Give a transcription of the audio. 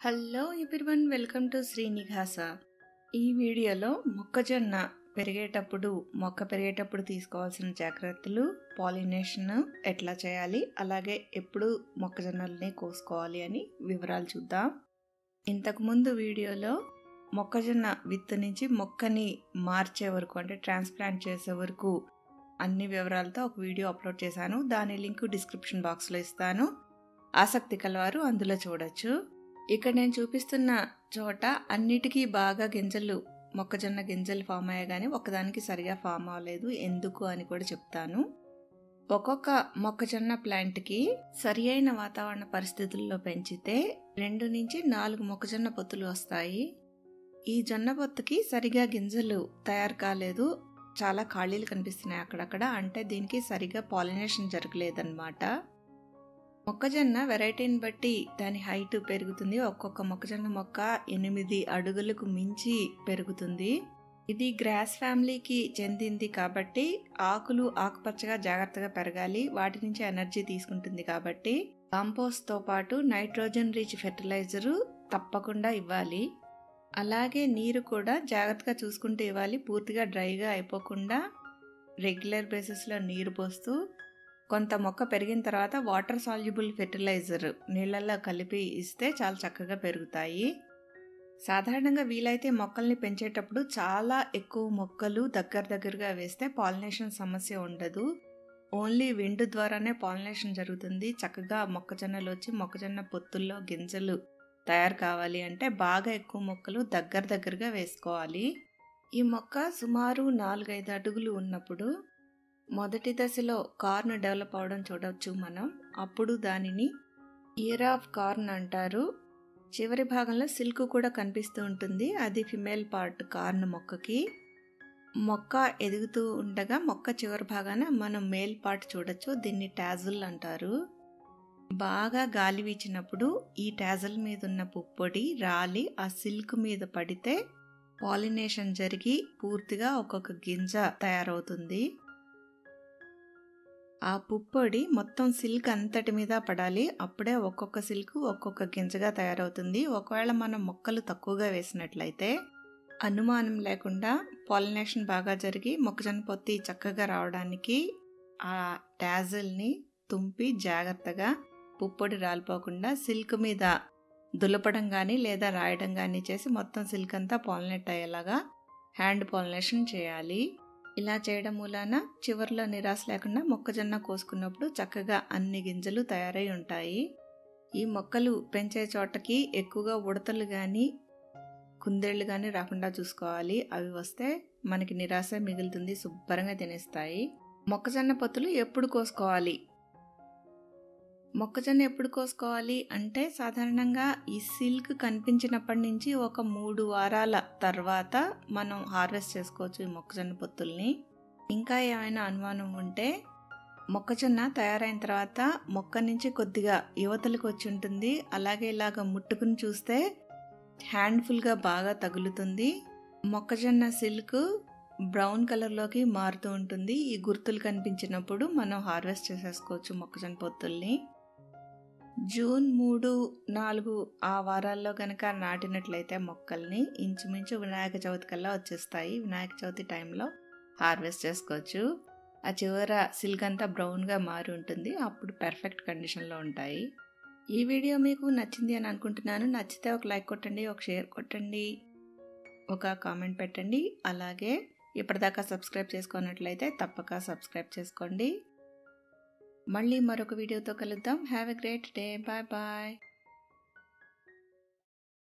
Hello everyone, welcome to Srinivasa. ఈ వీడియోలో మొక్క పెరిగేటప్పుడు తీసుకోవాల్సిన జాగ్రత్తలు, పాలినేషన్ ఎట్లా చేయాలి, అలాగే ఎప్పుడు మొక్కజొన్నల్ని కోసుకోవాలి అని వివరాలు చూద్దాం. ఇంతకుముందు వీడియోలో మొక్కజొన్న విత్తు నుంచి మొక్కని మార్చే వరకు అంటే ట్రాన్స్ప్లాంట్ చేసే వరకు అన్ని వివరాలతో ఒక వీడియో అప్లోడ్ చేశాను. దాని లింక్ డిస్క్రిప్షన్ బాక్స్లో ఇస్తాను. ఆసక్తి కలవారు అందులో చూడొచ్చు. ఇక్కడ నేను చూపిస్తున్న చోట అన్నిటికీ బాగా మొక్కజొన్న గింజలు ఫామ్ అయ్యాయి, కానీ ఒకదానికి సరిగా ఫామ్ అవ్వలేదు. ఎందుకు అని కూడా చెప్తాను. ఒక్కొక్క మొక్కజొన్న ప్లాంట్కి సరి అయిన వాతావరణ పరిస్థితుల్లో పెంచితే 2 నుంచి 4 మొక్కజొన్న పొత్తులు వస్తాయి. ఈ జొన్న పొత్తుకి సరిగా గింజలు తయారు కాలేదు, చాలా ఖాళీలు కనిపిస్తున్నాయి అక్కడక్కడ. అంటే దీనికి సరిగా పాలినేషన్ జరగలేదన్నమాట. మొక్కజొన్న వెరైటీని బట్టి దాని హైట్ పెరుగుతుంది. ఒక్కొక్క మొక్కజొన్న మొక్క 8 అడుగులకు మించి పెరుగుతుంది. ఇది గ్రాస్ ఫ్యామిలీకి చెందింది కాబట్టి ఆకులు ఆకుపచ్చగా జాగ్రత్తగా పెరగాలి. వాటి నుంచి ఎనర్జీ తీసుకుంటుంది కాబట్టి కాంపోస్ట్తో పాటు నైట్రోజన్ రిచ్ ఫెర్టిలైజరు తప్పకుండా ఇవ్వాలి. అలాగే నీరు కూడా జాగ్రత్తగా చూసుకుంటూ ఇవ్వాలి. పూర్తిగా డ్రైగా అయిపోకుండా రెగ్యులర్ బేసిస్లో నీరు పోస్తూ, కొంత మొక్క పెరిగిన తర్వాత వాటర్ సాల్యుబుల్ ఫెర్టిలైజర్ నీళ్ళల్లో కలిపి ఇస్తే చాలా చక్కగా పెరుగుతాయి. సాధారణంగా వీలైతే మొక్కల్ని పెంచేటప్పుడు చాలా ఎక్కువ మొక్కలు దగ్గరగా వేస్తే పాలినేషన్ సమస్య ఉండదు. ఓన్లీ విండ్ ద్వారానే పాలినేషన్ జరుగుతుంది. చక్కగా మొక్కజొన్నలు వచ్చి మొక్కజొన్న పొత్తుల్లో గింజలు తయారు కావాలి అంటే బాగా ఎక్కువ మొక్కలు దగ్గరగా వేసుకోవాలి. ఈ మొక్క సుమారు 4-5 అడుగులు ఉన్నప్పుడు మొదటి దశలో కార్న్ డెవలప్ అవడం చూడవచ్చు మనం. అప్పుడు దానిని ఇయర్ ఆఫ్ కార్న్ అంటారు. చివరి భాగంలో సిల్క్ కూడా కనిపిస్తూ ఉంటుంది. అది ఫిమేల్ పార్ట్ కార్న్ మొక్కకి. మొక్క ఎదుగుతూ ఉండగా మొక్క చివరి భాగాన మనం మేల్ పార్ట్ చూడొచ్చు. దీన్ని టాజిల్ అంటారు. బాగా గాలి వీచినప్పుడు ఈ టాజిల్ మీద ఉన్న పుప్పొడి రాలి ఆ సిల్క్ మీద పడితే పాలినేషన్ జరిగి పూర్తిగా ఒక్కొక్క గింజ తయారవుతుంది. ఆ పుప్పొడి మొత్తం సిల్క్ అంతటి మీద పడాలి. అప్పుడే ఒక్కొక్క సిల్క్ ఒక్కొక్క గింజగా తయారవుతుంది. ఒకవేళ మనం మొక్కలు తక్కువగా వేసినట్లయితే అనుమానం లేకుండా పాలినేషన్ బాగా జరిగి మొక్కజొన్న పొత్తి చక్కగా రావడానికి ఆ టాజిల్ని తుంపి జాగ్రత్తగా పుప్పొడి రాలిపోకుండా సిల్క్ మీద దులపడం కానీ లేదా రాయడం కానీ చేసి మొత్తం సిల్క్ అంతా పాలినేట్ అయ్యేలాగా హ్యాండ్ పాలినేషన్ చేయాలి. ఇలా చేయడం మూలాన చివరిలో నిరాశ లేకుండా మొక్కజొన్న కోసుకున్నప్పుడు చక్కగా అన్ని గింజలు తయారై ఉంటాయి. ఈ మొక్కలు పెంచే చోటకి ఎక్కువగా ఉడతలు కానీ కుందేళ్లు కానీ రాకుండా చూసుకోవాలి. అవి వస్తే మనకి నిరాశ మిగులుతుంది, శుభ్రంగా తినేస్తాయి. మొక్కజొన్న పొత్తులు ఎప్పుడు కోసుకోవాలి? మొక్కజొన్న ఎప్పుడు కోసుకోవాలి అంటే సాధారణంగా ఈ సిల్క్ కనిపించినప్పటి నుంచి ఒక 3 వారాల తర్వాత మనం హార్వెస్ట్ చేసుకోవచ్చు ఈ మొక్కజొన్న పొత్తుల్ని. ఇంకా ఏమైనా అనుమానం ఉంటే మొక్కజొన్న తయారైన తర్వాత మొక్క నుంచి కొద్దిగా యువతలకు వచ్చి ఉంటుంది. అలాగే ఇలాగ ముట్టుకుని చూస్తే హ్యాండ్ఫుల్గా బాగా తగులుతుంది. మొక్కజొన్న సిల్క్ బ్రౌన్ కలర్లోకి మారుతూ ఉంటుంది. ఈ గుర్తులు కనిపించినప్పుడు మనం హార్వెస్ట్ చేసేసుకోవచ్చు మొక్కజొన్న పొత్తుల్ని. జూన్ 3-4 ఆ వారాల్లో కనుక నాటినట్లయితే మొక్కల్ని ఇంచుమించు వినాయక చవితి కల్లా వచ్చేస్తాయి. వినాయక చవితి టైంలో హార్వెస్ట్ చేసుకోవచ్చు. ఆ చివర సిల్క్ అంతా బ్రౌన్గా మారి ఉంటుంది. అప్పుడు పర్ఫెక్ట్ కండిషన్లో ఉంటాయి. ఈ వీడియో మీకు నచ్చింది అని అనుకుంటున్నాను. నచ్చితే ఒక లైక్ కొట్టండి, ఒక షేర్ కొట్టండి, ఒక కామెంట్ పెట్టండి. అలాగే ఇప్పటిదాకా సబ్స్క్రైబ్ చేసుకున్నట్లయితే తప్పక సబ్స్క్రైబ్ చేసుకోండి. మళ్ళీ మరొక వీడియోతో కలుద్దాం. Have a great day. Bye bye.